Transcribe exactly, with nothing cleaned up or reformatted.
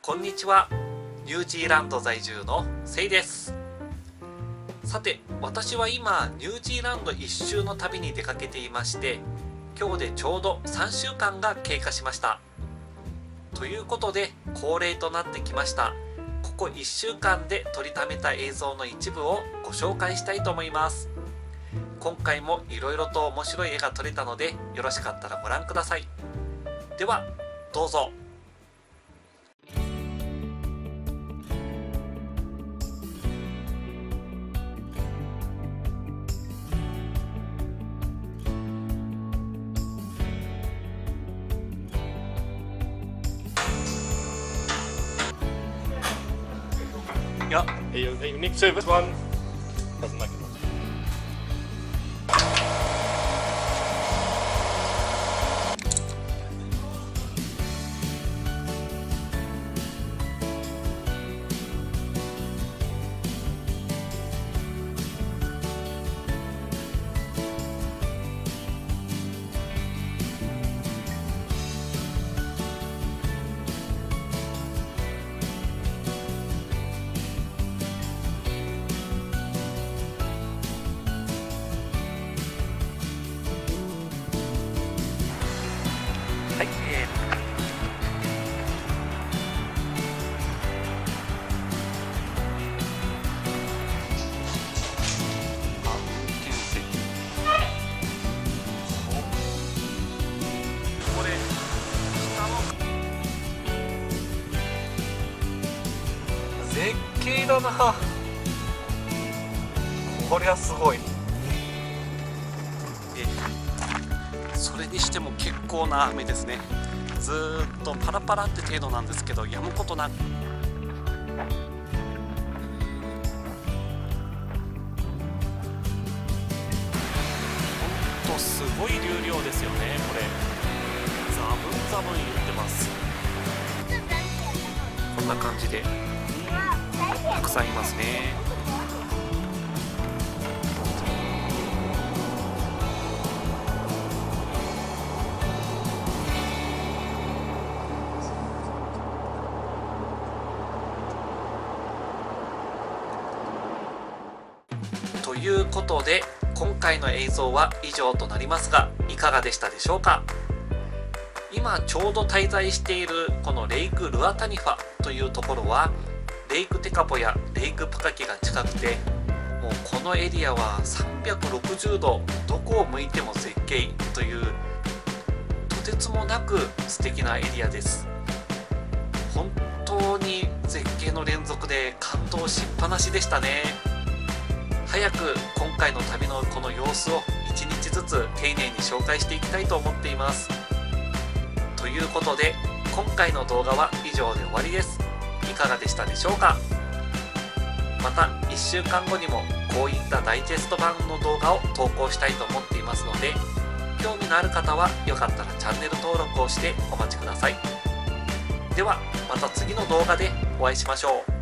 こんにちは。ニュージーランド在住のセイです。さて、私は今ニュージーランド一周の旅に出かけていまして、今日でちょうどさんしゅうかんが経過しました。ということで恒例となってきました、ここいっしゅうかんで撮りためた映像の一部をご紹介したいと思います。今回もいろいろと面白い絵が撮れたので、よろしかったらご覧ください。ではどうぞ。 Yeah, a unique service one doesn't like it. はい、えこれ下の絶景だな。こりゃすごい。それにしても結構な雨ですね。ずーっとパラパラって程度なんですけど、止むことなく。ほんとすごい流量ですよね。これザブンザブン言ってます。こんな感じでたくさんいますね。ということで今回の映像は以上となりますが、いかがでしたでしょうか。今ちょうど滞在しているこのレイク・ルアタニファというところは、レイク・テカポやレイク・プカキが近くて、もうこのエリアはさんびゃくろくじゅうどどこを向いても絶景という、とてつもなく素敵なエリアです。本当に絶景の連続で感動しっぱなしでしたね。早く今回の旅のこの様子をいちにちずつ丁寧に紹介していきたいと思っています。ということで今回の動画は以上で終わりです。いかがでしたでしょうか。またいっしゅうかんごにもこういったダイジェスト版の動画を投稿したいと思っていますので、興味のある方はよかったらチャンネル登録をしてお待ちください。ではまた次の動画でお会いしましょう。